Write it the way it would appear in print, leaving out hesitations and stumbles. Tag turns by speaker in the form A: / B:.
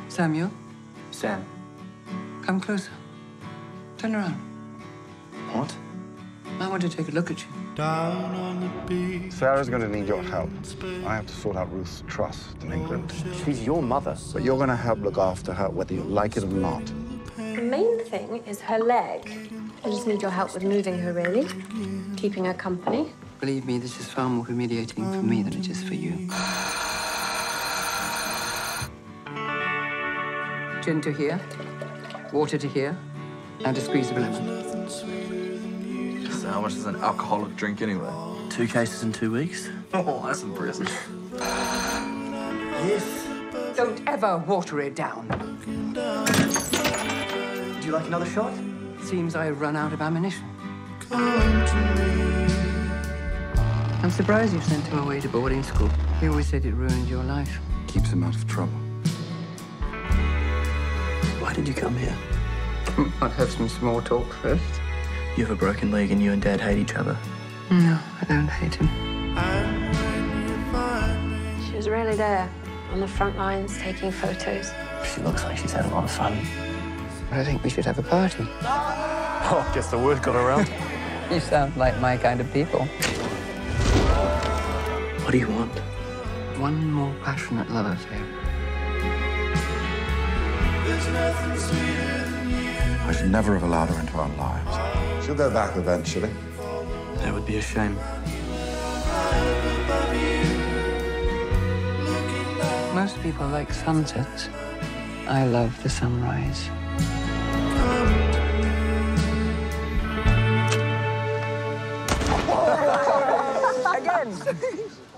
A: Samuel?
B: Sam.
A: Come closer. Turn around.
B: What?
A: I want to take a look at you.
C: Sarah's going to need your help. I have to sort out Ruth's trust in England.
B: She's your mother.
C: But you're going to help look after her, whether you like it or not.
D: The main thing is her leg. I just need your help with moving her, really. Keeping her company.
A: Believe me, this is far more humiliating for me than it is for you. Gin to here, water to here, and a squeeze of lemon.
E: So how much is an alcoholic drink anyway?
B: 2 cases in 2 weeks?
E: Oh, that's impressive.
B: Yes.
A: Don't ever water it down.
B: Would you like another shot?
A: Seems I've run out of ammunition. I'm surprised you sent him away to boarding school. He always said it ruined your life.
C: Keeps him out of trouble.
B: Why did you come here?
A: I'll have some small talk first.
B: You have a broken leg and you and Dad hate each other.
A: No, I don't hate him.
D: She was really there, on the front lines, taking photos.
B: She looks like she's had a lot of fun.
A: I think we should have a party.
B: Oh, guess the word got around.
A: You sound like my kind of people.
B: What do you want?
A: One more passionate love affair.
C: I should never have allowed her into our lives. She'll go back eventually.
B: That would be a shame.
A: Most people like sunsets. I love the sunrise. Again!